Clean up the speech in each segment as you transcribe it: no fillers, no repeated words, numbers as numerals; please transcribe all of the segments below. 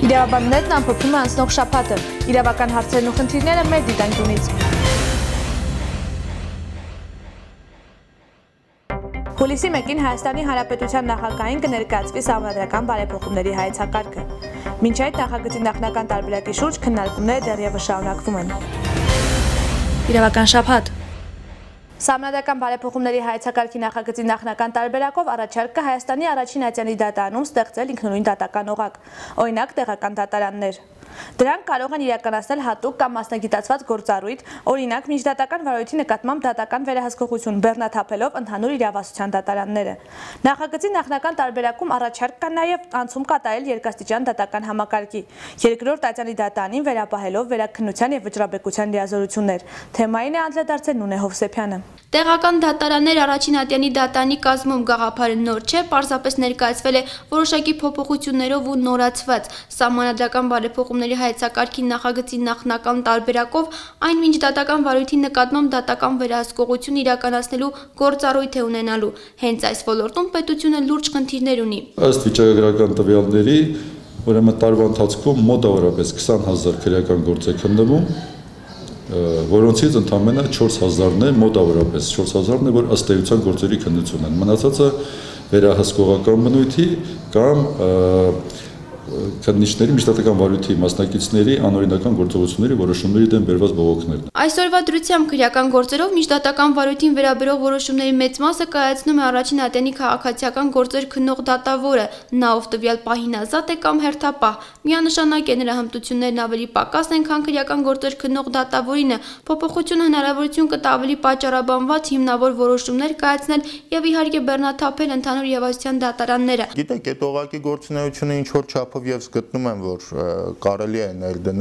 Իրավաբաններն ամփոփում են անցնող շաբաթը, իրավական հարցերն ու խնդիրները մեր դիտանկյունից։ Հուլիսի 1-ին Հայաստանի Հանրապետության նախագահին կներկայացվի սահմանադրական բարեփոխումների հայեցակարգը։ Մինչ այդ նախագծի նախնական տարբերակի շուրջ քննարկումները դեռևս շարունակվում են։ Իրավական շաբաթ։ Սահմանադրական բարեփոխումների հայեցակարգի նախագծի նախնական տարբերակով առաջարկը Հայաստանի առաջին ատյանի դատարանում ստեղծել ինքնուրույն դատական օղակ, օրինակ տեղական դատարաններ։ Դրանք կարող են իրականացնել հատուկ կամ մասնագիտացված գործառույթ, օրինակ միջդատական վարույթի նկատմամբ դատական վերահսկողություն, բեռնաթափելով ընդհանուր իրավասության դատարանները։ Նախագծի նախնական տարբերակում առաջարկ կա նաև անցում կատարել երկաստիճան դատական համակարգի, երկրորդ ատյանի դատարանին վերապահելով վերաքննության եւ վճռաբեկության լիազորություններ։ Թեմային է անդրադարձել Նունե Հովսեփյանը։ Տեղական դատարաններ առաջին ատյանի դատարանի կազմում գաղափարը նոր չէ, պարզապես ներկայացվել է որոշակի փոփոխություններով ու նորացված։ Սահմանադրական բարեփոխումների հայեցակարգի նախագծի նախնական տարբերակով այն միջդատական վարույթի նկատմամբ դատական վերահսկողություն իրականացնելու գործառույթ է ունենալու։ Հենց այս ոլորտում պետությունը լուրջ խնդիրներ ունի։ Ըստ վիճակագրական տվյալների, ուրեմն տարվա ընթացքում մոտավորապես 20,000 քրեական գործ է քննվում, որոնցից ընդամենը 4,000-ն է, մոտավորապես 4,000-ն է, որ ըստ էության գործերի քննություն են։ Մնացածը վերահսկողական բնույթի կամ քննիչների միջդատական վարույթի մասնակիցների անօրինական գործողությունների որոշումների դեմ բերված բողոքներն։ Այսօրվա դրությամբ քրեական գործերով միջդատական վարույթին վերաբերող որոշումների մեծ մասը կայացնում է առաջին ատյանի քաղաքացիական գործեր քննող դատավորը, նա ով տվյալ պահին ազատ է կամ հերթապահ։ Միանշանակ է նրա հմտություններն ավելի պակաս են, քան քրեական գործեր քննող դատավորինը։ Փոփոխությունը հնարավորություն կտա ավելի պատճառաբանված հիմնավոր որոշումներ կայացնել եւ իհարկե բեռնաթափել ընդհանուր իրավասության դատարանները։ Գիտեք, այդ օղակի գործունեությունը ինչ որ չափով ես գտնում եմ, որ կարելի է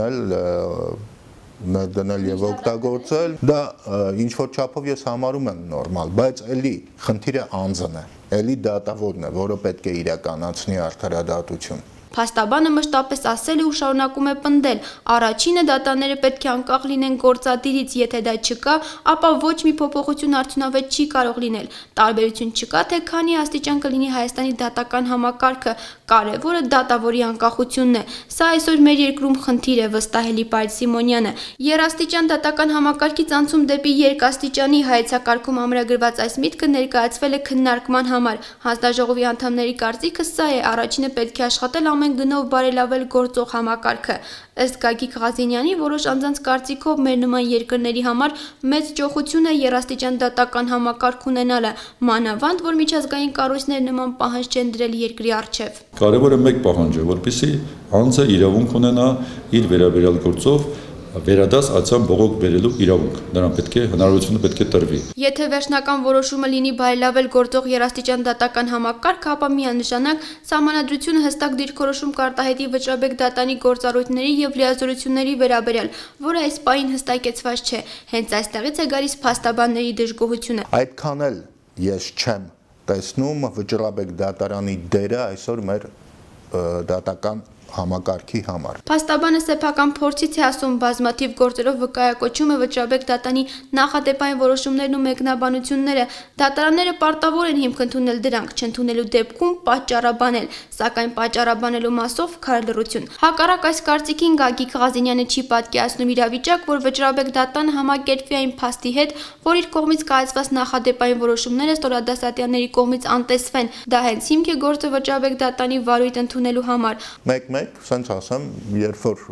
ներդնել եւ օգտագործել, դա ինչ որ չափով ես համարում եմ նորմալ, բայց էլի խնդիրը անձն է, էլի դատավորն է, որը պետք է իրականացնի արդարադատություն։ Փաստաբանը մշտապես ասել է ու շարունակում է պնդել. առաջինը դատաները պետք է անկախ լինեն գործադիրից, եթե դա չկա, ապա ոչ մի փոփոխություն արդյունավետ չի կարող լինել։ Տարբերություն չկա, թե քանի աստիճան կլինի Հայաստանի դատական համակարգը, կարևորը դատավորի անկախությունն է։ Սա այսօր մեր երկրում խնդիր է, վստահելի Պարիզ Սիմոնյանը։ Երաստիճան դատական համակարգից անցում դեպի երկաստիճանի հայեցակարգում ամրագրված այս միտքը ներկայացվել է քննարկման համար։ Հանձնաժողովի անդամների կարծիքը սա է, առաջինը պետք է աշխատել ամեն գնով բարելավել գործող համակարգը։ Ըստ Գագիկ Ղազենյանի, որոշ անձանց կարծիքով մեր նման երկրների համար մեծ ճոխություն է երաստիճան դատական համակարգ ունենալը, մանավանդ, որ միջազգային կառույցներ նման պահանջ չեն դրել երկրի առջև։ Կարևորը մեկ պահանջ է, որպեսզի անձը իրավունք ունենա իր վերաբերյալ գործով վերադաս ացան բողոք բերելու իրավունք, նրան հնարավորությունը պետք է տրվի։ Եթե վերջնական որոշումը լինի բարելավել գործող երաստիճան դատական համակարգը, ապա միանշանակ սահմանադրությունը հստակ դիրքորոշում կարտահայտի վճռաբեկ դատանի գործառույթների եւ լիազորությունների վերաբերյալ, որը այս պահին հստակեցված չէ։ Հենց այստեղից է գալիս փաստաբանների դժգոհությունը։ Այդքան էլ ես չեմ տեսնում վճռաբեկ դատարանի դերը այսօր մեր դատական համակարգի համար։ Փաստաբանը սեփական փորձից է ասում, բազմաթիվ գործերով վկայակոչում է վճռաբեկ դատանի նախադեպային որոշումներն ու մեկնաբանությունները։ Դատարանները պարտավոր են հիմք ընդունել դրանք, չընդունելու դեպքում պատճառաբանել, սակայն պատճառաբանելու մասով քարլռություն։ Հակառակ այս կարծիքին Գագիկ Ղազենյանը չի պատկերացնում իրավիճակ, որ վճռաբեկ դատան համակերպվի այն փաստի հետ, որ իր կողմից կայացված նախադեպային որոշումները ստորադասատյանների կողմից անտեսվեն։ Դա հենց հիմք է գործը վճռաբեկ դատանի վարույթ ընդունելու համար։ Սենց ասեմ, երբ որ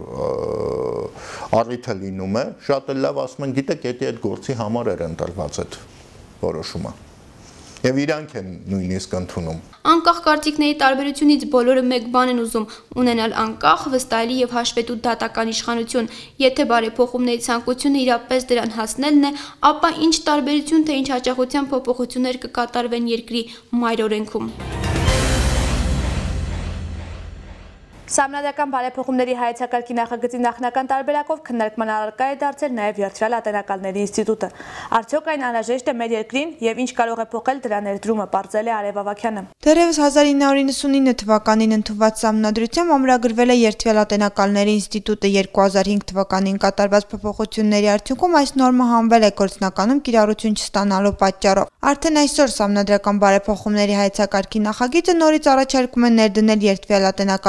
առիթը լինում է, շատ լավ ասում են, գիտեք, եթե այդ գործի համար էր ընտրված այդ որոշումը։ Եվ իրանք են նույնիսկ ընդունում։ Անկախ կարծիքների տարբերությունից բոլորը մեկ բան են ուզում՝ ունենալ անկախ, վստահելի եւ հաշվետու դատական իշխանություն։ Եթե բարեփոխումների ցանկությունը իրապես դրան հասնելն է, ապա ինչ տարբերություն թե ինչ հաճախության փոփոխություններ կկատարվեն երկրի մայրօրենքում։ Սահմանադրական բարեփոխումների հայեցակարգի նախագծի նախնական տարբերակով քննարկման առարկա է դարձել նաև Երդվյալ ատենակալների ինստիտուտը։ Արդյոք այն անհրաժեշտ է մեր երկրին եւ ինչ կարող է փոխել դրա ներդրումը, պարզել է Արև Ավագյանը։ Դեռևս 1999 թվականին ընդունված սահմանադրությամբ ամրագրվել է Երդվյալ ատենակալների ինստիտուտը, 2005 թվականին կատարված փոփոխությունների արդյունքում այս նորմը հանվել է գործնականում կիրառություն չստանալու պատճառով։ Արդեն այսօր սահմանադրական բարեփոխումների հայեցակարգի նախագիծը նորից առաջարկում է ներդնել Երդվյալ ատենակալների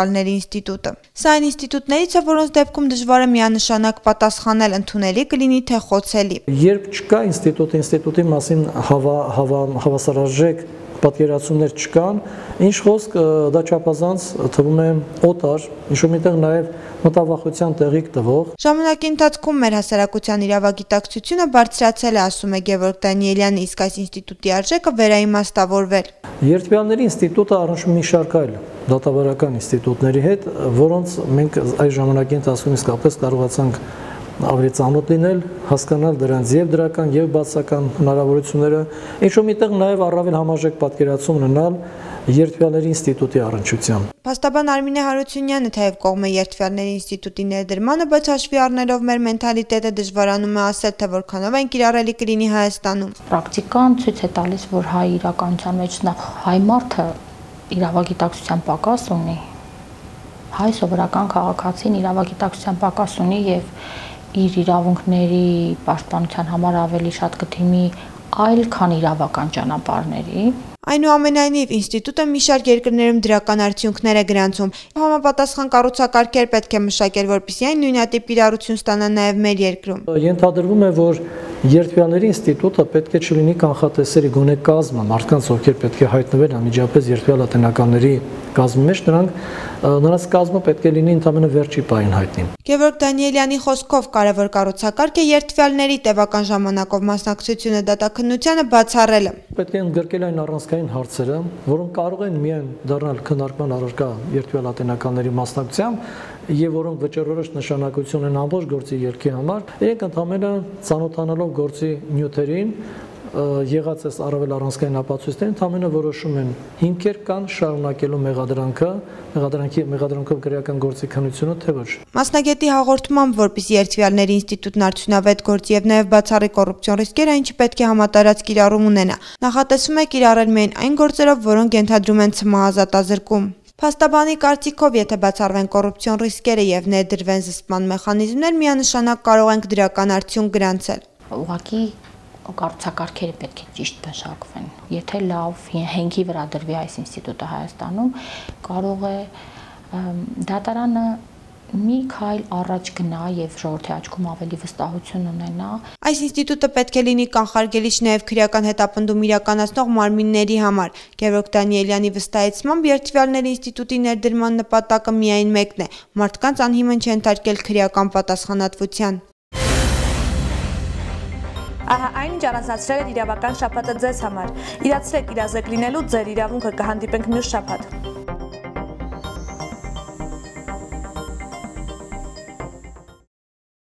ինստիտուտը։ Սա այն ինստիտուտներից է, որոնց դեպքում դժվար է միանշանակ պատասխանել, ընդունելի կլինի թե խոցելի։ Երբ չկա ինստիտուտի մասին հավասարարժեք պատկերացումներ չկան, ինչ խոսք դա չափազանց թվում է օտար, ինչ-որ միտեղ նաև մտավախության տեղիք տվող։ Ժամանակի ընթացքում մեր հասարակության իրավագիտակցությունը բարձրացել է, ասում է Գևորգ Դանիելյանը, իսկ այս ինստիտուտի արժեքը վերաիմաստավորվել։ Երդվյանների ինստիտուտը առնչվում մի շարք այլ դատավարական ինստիտուտների հետ, որոնց մենք այս ժամանակի ընթացքում իսկապես կարողացանք ավելի ծանոթ լինել, հասկանալ դրանց եւ դրական եւ բացական հնարավորությունները, ինչ-որ միտեղ նաեւ առավել համաժեք պատկերացում ունենալ Երդվյանների ինստիտուտի առնչությամբ։ Փաստաբան Արմինե Հարությունյանը թեև կողմ է Երդվյանների ինստիտուտի ներդրմանը, բայց հաշվի առնելով մեր մենթալիտետը դժվարանում է ասել, թե որքանով այն կիրառելի կլինի Հայաստանում։ Պրակտիկան ցույց է տալիս, որ հայ իրականության մեջ նախ հայ մարդը իրավագիտակցության պակաս ունի, հայ սովորական քաղաքացին իրավագիտակցության պակաս ունի եւ իր իրավունքների պաշտպանության համար ավելի շատ կդիմի այլ քան իրավական ճանապարհների։ Այնուամենայնիվ, ինստիտուտը մի շարք երկրներում դրական արդյունքներ է գրանցում։ Համապատասխան կառուցակարգեր պետք է մշակել, որպեսզի այն նույնատիպ կիրառություն ստանա նաև մեր երկրում։ Ենթադրվում է, որ Երդվյանների ինստիտուտը պետք է չլինի կանխատեսելի գոնե կազմը, մարդկանց ովքեր պետք է հայտնվեն անմիջապես երդվյալ ատենականների կազմի մեջ, նրանց կազմը պետք է լինի ընդամենը վերջի պահին հայտնի։ Գևորգ Դանիելյանի խոսքով կարևոր կառուցակարգ է երդվյալների տևական ժամանակով մասնակցությունը դատաքննությանը բացառելը։ Պետք է ընդգրկել այն առանցքային հարցերը, որոնք կարող են միայն դառնալ քննարկման առարկա երդվյալ ատենականների մասնակցությամբ եւ որոնք վճռորոշ նշանակություն են ամբողջ գործի ելքի համար, իրենք ընդհանրապես ծանոթանալով գործի նյութերին եղած այս առավել առանցքային ապացույցներին ընդհանրապես որոշում են հիմքեր կան շարունակելու մեղադրանքով քրեական գործի քննությունը թե ոչ։ Մասնագետի հաղորդմամբ, որպեսզի երդվյալների ինստիտուտն արդյունավետ գործի եւ նաեւ բացառի կոռուպցիոն ռիսկերը, ինչը պետք է համատարած կիրառում ունենա, նախատեսվում է կիրառել միայն այն գործերով, որոնք ենթադրում են ցմահազատ ազրկում։ Փաստաբանի կարծիքով, եթե բացառվեն կոռուպցիոն ռիսկերը եւ ներդրվեն զսպման մեխանիզմներ, միանշանակ կարող ենք դրական արդյունք գրանցել։ Ուղղակի կառուցակարգերը պետք է ճիշտ մշակվեն։ Եթե լավ հենքի վրա դրվի այս ինստիտուտը Հայաստանում, կարող է դատարանը մի քայլ առաջ գնա եւ ժողովրդի աչքում ավելի վստահություն ունենա։ Այս ինստիտուտը պետք է լինի կանխարգելիչ նաեւ քրեական հետապնդում իրականացնող մարմինների համար։ Գևորգ Դանիելյանի վստահեցմամբ երդվյալների ինստիտուտի ներդրման նպատակը միայն մեկն է՝ մարդկանց անհիմն չընթարկել քրեական պատասխանատվության։ Ահա այն ինչ առանձնացրել էր իրավական շաբաթը ձեզ համար։ Իրացրեք իրազեկ լինելու ձեր իրավունքը, կհանդիպենք մյուս շաբաթ։